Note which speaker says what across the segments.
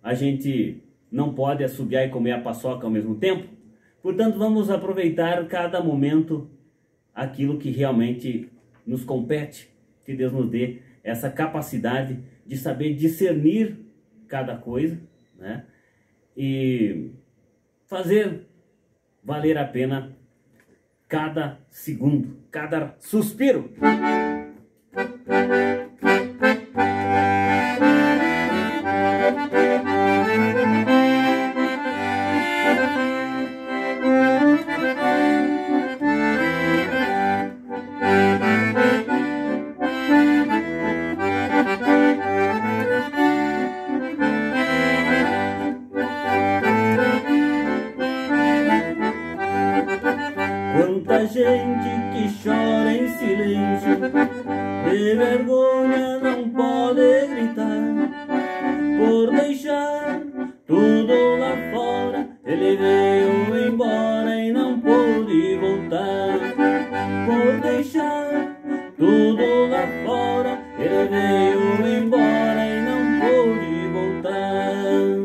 Speaker 1: a gente não pode assobiar e comer a paçoca ao mesmo tempo. Portanto, vamos aproveitar cada momento aquilo que realmente nos compete. Que Deus nos dê essa capacidade de saber discernir cada coisa, né? E fazer valer a pena cada segundo, cada suspiro.
Speaker 2: Quanta gente que chora em silêncio, de vergonha não pode gritar, por deixar tudo lá fora. Ele veio embora e não pôde voltar. Por deixar tudo lá fora, ele veio embora e não pôde voltar.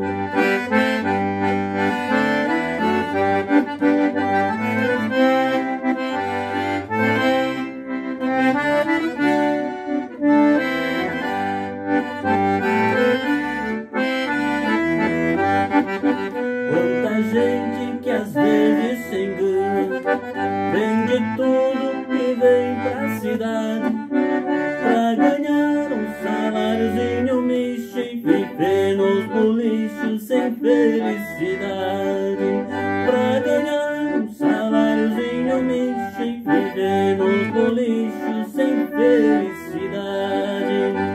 Speaker 2: Quanta gente que às vezes se engana, vende tudo e vem pra cidade, pra ganhar um saláriozinho misto e viver nos bolichos sem felicidade. Pra ganhar um saláriozinho misto e viver nos bolichos sem felicidade.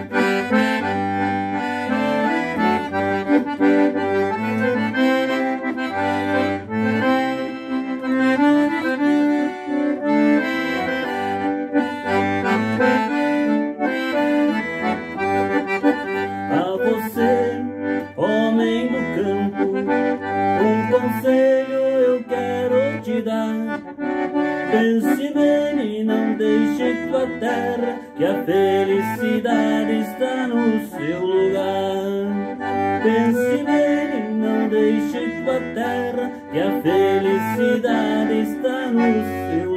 Speaker 2: A você, homem do campo, um conselho eu quero te dar. Pense bem e não deixe tua terra, que a felicidade está no seu lugar. Pense bem e não deixe tua terra, que a felicidade está no seu lugar.